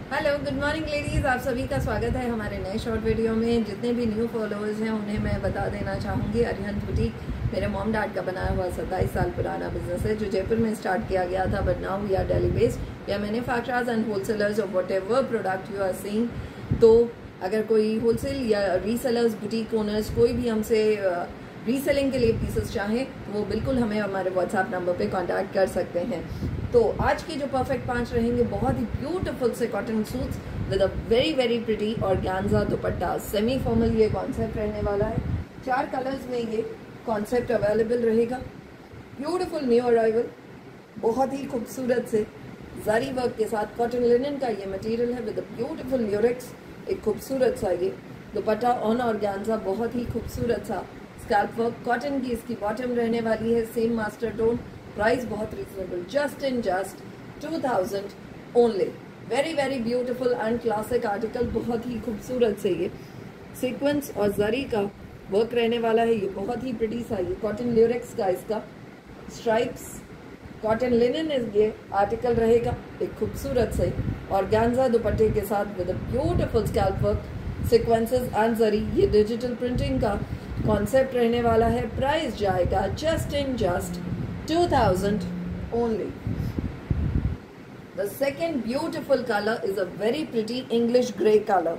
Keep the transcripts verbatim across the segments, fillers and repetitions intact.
Hello, good morning ladies. आप सभी का स्वागत है हमारे नए शॉर्ट वीडियो में। जितने भी न्यू फॉलोअर्स हैं उन्हें मैं बता देना चाहूँगी, अरिहंत बुटीक मेरे मॉम डैड का बनाया हुआ सत्ताईस साल पुराना बिजनेस है जो जयपुर में स्टार्ट किया गया था, but now we are Delhi based. या manufacturers and wholesalers of whatever product you are seeing. तो अगर कोई होलसेल या रीसेलर्स, बुटीक ओनर्स कोई भी हमसे रीसेलिंग के लिए पीसेस चाहें वो बिल्कुल हमें हमारे व्हाट्सएप नंबर पे कांटेक्ट कर सकते हैं। तो आज के जो परफेक्ट पांच रहेंगे, बहुत ही ब्यूटीफुल से cotton suits with a very very pretty organza dupatta. Semi formal ये कॉन्सेप्ट रहने वाला है। चार कलर्स में ये कॉन्सेप्ट अवेलेबल रहेगा। ब्यूटीफुल न्यू अराइवल, बहुत ही खूबसूरत से ज़री वर्क के साथ कॉटन लिनन का ये मटेरियल है विद अ ब्यूटीफुल ल्यूरिक्स। एक खूबसूरत सा ये दुपट्टा ऑन ऑर्गेन्जा, बहुत ही खूबसूरत सा स्कैल्प वर्क। कॉटन की इसकी बॉटम रहने वाली है, सेम मास्टर टोन। प्राइस बहुत reasonable, just in just two thousand only. Very very beautiful and classic article, बहुत ही खूबसूरत से ये सीक्वेंस और जरी का वर्क रहने वाला है। ये बहुत ही प्रिटी सा ये कॉटन ल्यूरिक्स का इसका स्ट्राइप्स कॉटन लिनन ये आर्टिकल रहेगा। एक खूबसूरत से ऑर्गेन्जा दुपट्टे के साथ with a beautiful scallop work, sequences and zari. ये डिजिटल प्रिंटिंग का कॉन्सेप्ट रहने वाला है। प्राइस जाएगा just in just two thousand only. The second beautiful color is a very pretty English grey color.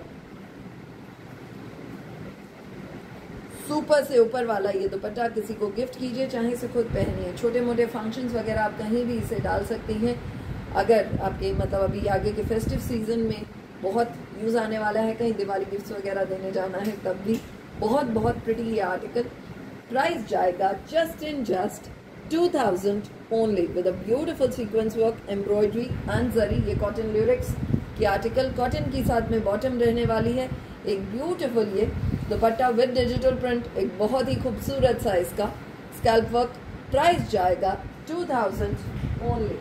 Super से ऊपर वाला ये दुपट्टा किसी को गिफ्ट कीजिए, चाहे इसे खुद पहनिए। छोटे मोटे फंक्शंस वगैरह आप कहीं भी इसे डाल सकती हैं। अगर आपके मतलब अभी आगे के फेस्टिव सीजन में बहुत यूज आने वाला है, कहीं दिवाली गिफ्ट्स वगैरह देने जाना है, तब भी बहुत बहुत प्रिटी ये आर्टिकल। प्राइस जाएगा just in just two thousand only with a beautiful sequence work, embroidery and zari। ये कॉटन ल्यूरिक्स की आर्टिकल, कॉटन की साथ में बॉटम रहने वाली है। एक ब्यूटीफुल ये दुपट्टा विद डिजिटल प्रिंट, एक बहुत ही खूबसूरत सा इसका स्कैल्प वर्क। प्राइस जाएगा two thousand only।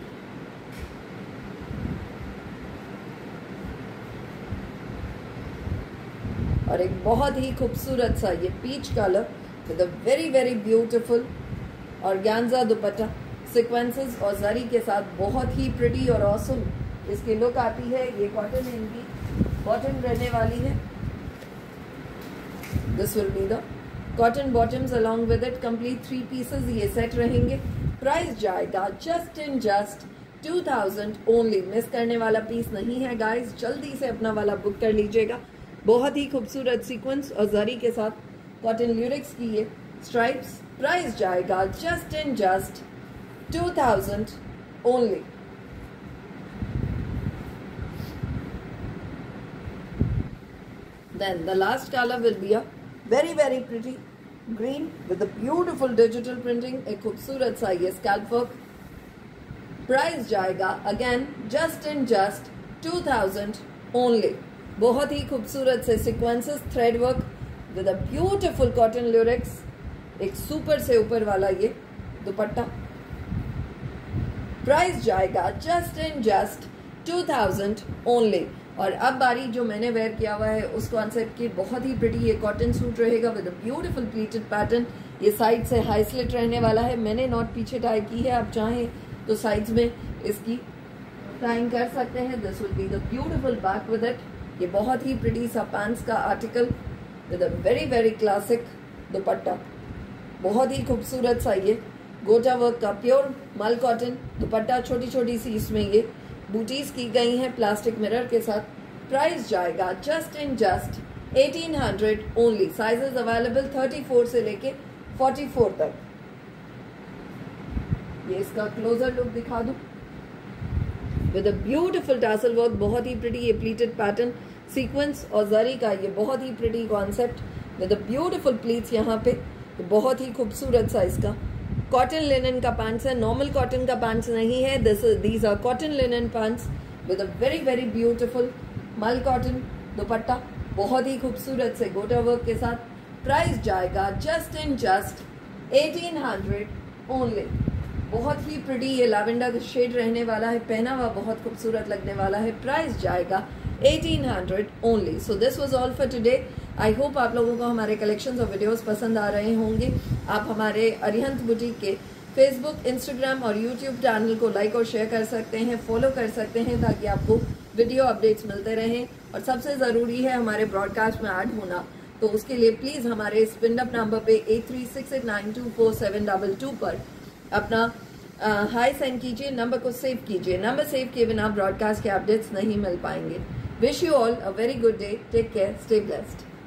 और एक बहुत ही खूबसूरत सा ये peach colour with a very very beautiful organza dupatta, sequences और जरी के साथ बहुत ही प्रिटी और ऑसम इसकी लुक आती है। ये कॉटन इनकी बॉटम रहने वाली है। This will be the cotton bottoms along with it. Complete three pieces ये सेट रहेंगे। प्राइस जाएगा just in just two thousand only. Miss करने वाला पीस नहीं है गाइस, जल्दी से अपना वाला बुक कर लीजिएगा। बहुत ही खूबसूरत सीक्वेंस और जरी के साथ कॉटन ल्यूरिक्स की ये स्ट्राइप्स। प्राइस जाएगा just in just two thousand only. Then the last colour will be a very very pretty green with a beautiful digital printing. एक खूबसूरत सा ये स्कैल्प वर्क। प्राइस जाएगा again just in just two thousand only. बहुत ही खूबसूरत से sequences, thread work with a beautiful cotton lurex. एक सुपर से ऊपर वाला ये दुपट्टा। प्राइस जाएगा just in just two thousand only. और अब बारी जो मैंने वेयर किया हुआ है उस कॉन्सेप्ट की, बहुत ही प्रिटी ये कॉटन सूट रहेगा with a beautiful pleated pattern. ये साइड से हाई स्लिट रहने वाला है। मैंने नॉट पीछे टाई की है, आप चाहें तो साइड्स में इसकी टाइंग कर सकते हैं। This will be the beautiful back with it. ये बहुत ही प्रिटी सा पैंट्स का article with a very very classic dupatta. बहुत ही खूबसूरत सा ये गोटा वर्क का प्योर मल कॉटन दुपट्टा। छोटी छोटी सी इसमें ये बूटीज की गई हैं प्लास्टिक मिरर के साथ। प्राइस जाएगा just in just eighteen hundred only. Sizes available thirty four से लेके फोर्टी फोर तक। ये इसका क्लोजर लुक दिखा दूं with a beautiful tassel work. बहुत ही प्रिटी ये प्लीटेड पैटर्न, सीक्वेंस और जरी का ये बहुत ही pretty concept with a beautiful pleats. यहाँ पे बहुत ही खूबसूरत सा इसका कॉटन लिनन का पैंट्स है। नॉर्मल कॉटन का पैंट्स नहीं है, this these are cotton linen pants with a very very beautiful mul cotton dupatta. बहुत ही खूबसूरत से गोटा वर्क के साथ। प्राइस जाएगा just in just eighteen hundred only. बहुत ही प्रिटी ये लैवेंडर शेड रहने वाला है, पहना हुआ बहुत खूबसूरत लगने वाला है। प्राइस जाएगा eighteen hundred only. So this was all for today. I hope आप लोगों को हमारे कलेक्शंस और वीडियोस पसंद आ रहे होंगे। आप हमारे अरिहंत बुटीक के फेसबुक, इंस्टाग्राम और यूट्यूब चैनल को लाइक और शेयर कर सकते हैं, फॉलो कर सकते हैं ताकि आपको वीडियो अपडेट्स मिलते रहें। और सबसे ज़रूरी है हमारे ब्रॉडकास्ट में ऐड होना, तो उसके लिए प्लीज़ हमारे इस पिनअप नंबर पे eight three six eight nine two four seven double two पर अपना हाई सेंड कीजिए, नंबर को सेव कीजिए। नंबर सेव किए बिना ब्रॉडकास्ट के अपडेट्स नहीं मिल पाएंगे। Wish you all a very good day, take care, stay blessed.